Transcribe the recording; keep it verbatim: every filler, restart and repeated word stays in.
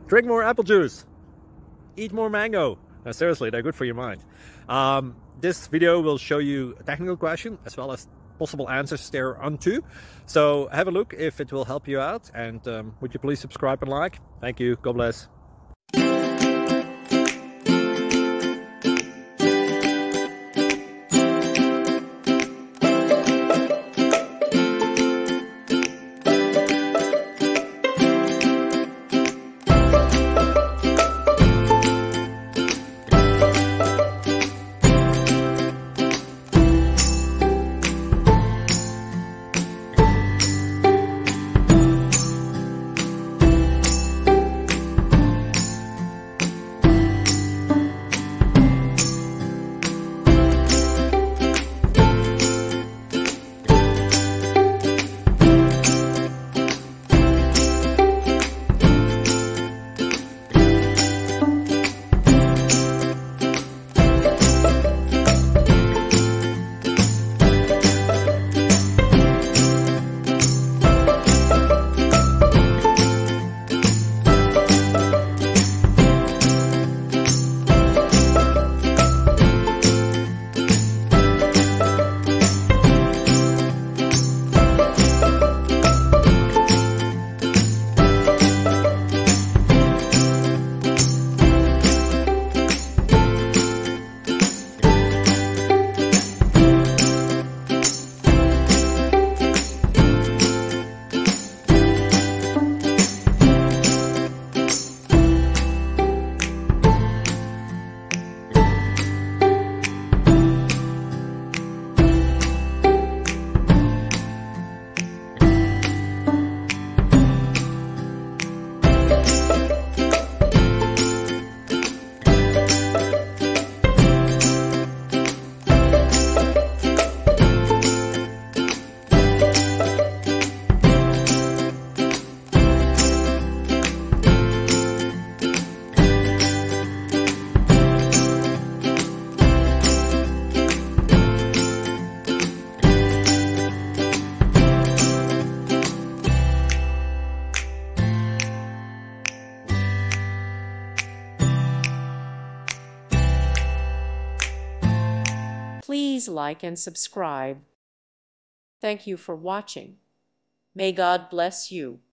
drink more apple juice, eat more mango. No, seriously, they're good for your mind. Um, this video will show you a technical question as well as possible answers thereunto. So have a look if it will help you out, and um, would you please subscribe and like? Thank you. God bless. Please like and subscribe. Thank you for watching. May God bless you.